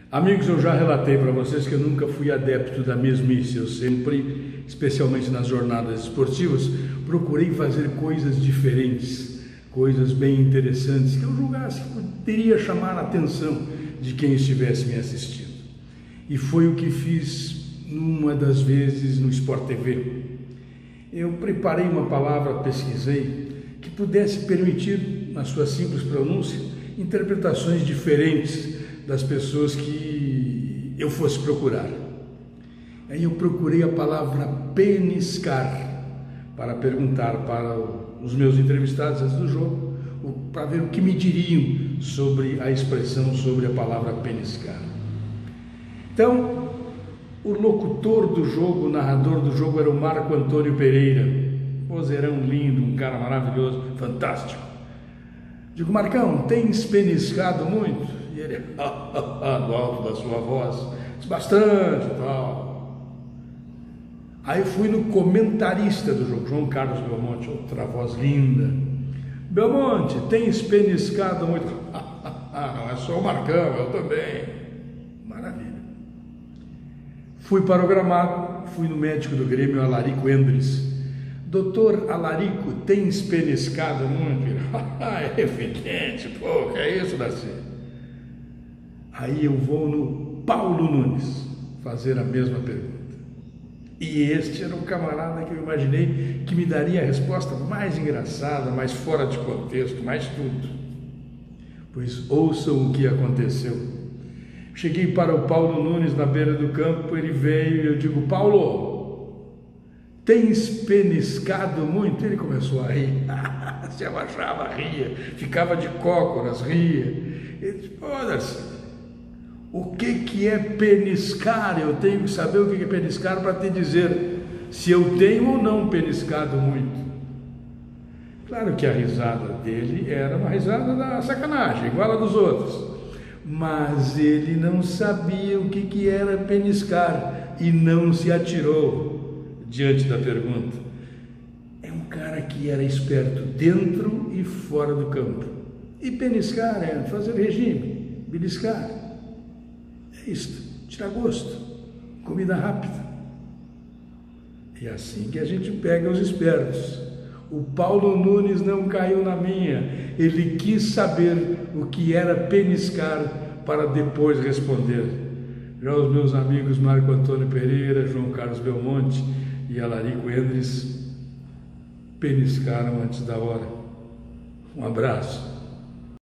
Amigos, eu já relatei para vocês que eu nunca fui adepto da mesmice. Eu sempre, especialmente nas jornadas esportivas, procurei fazer coisas diferentes, coisas bem interessantes, que eu julgasse que poderia chamar a atenção de quem estivesse me assistindo. E foi o que fiz numa das vezes no Sport TV. Eu preparei uma palavra, pesquisei, que pudesse permitir, na sua simples pronúncia, interpretações diferentes das pessoas que eu fosse procurar. Aí eu procurei a palavra peniscar para perguntar para os meus entrevistados antes do jogo, para ver o que me diriam sobre a expressão, sobre a palavra peniscar. Então, o locutor do jogo, o narrador do jogo era o Marco Antônio Pereira, vozeirão lindo, um cara maravilhoso, fantástico. Digo, Marcão, tens peniscado muito? E ele, do alto da sua voz, disse, bastante, tal. Aí fui no comentarista do jogo, João Carlos Belmonte, outra voz linda. Belmonte, tens peniscado muito? Não é só o Marcão, eu também. Maravilha. Fui para o gramado, fui no médico do Grêmio, Alarico Endres. Doutor Alarico, tens peniscado muito? É evidente, pô, que é isso, Darcy? Aí eu vou no Paulo Nunes fazer a mesma pergunta. E este era um camarada que eu imaginei que me daria a resposta mais engraçada, mais fora de contexto, mais tudo. Pois ouçam o que aconteceu. Cheguei para o Paulo Nunes na beira do campo, ele veio e eu digo, Paulo, tens peniscado muito? Ele começou a rir, se abaixava, ria, ficava de cócoras, ria. Ele disse, foda-se. O que é peniscar? Eu tenho que saber o que é peniscar para te dizer se eu tenho ou não peniscado muito. Claro que a risada dele era uma risada da sacanagem, igual a dos outros. Mas ele não sabia o que era peniscar e não se atirou diante da pergunta. É um cara que era esperto dentro e fora do campo. E peniscar é fazer regime, beliscar. É isto, tirar gosto, comida rápida. É assim que a gente pega os espertos. O Paulo Nunes não caiu na minha, ele quis saber o que era peniscar para depois responder. Já os meus amigos Marco Antônio Pereira, João Carlos Belmonte e Alarico Endres peniscaram antes da hora. Um abraço.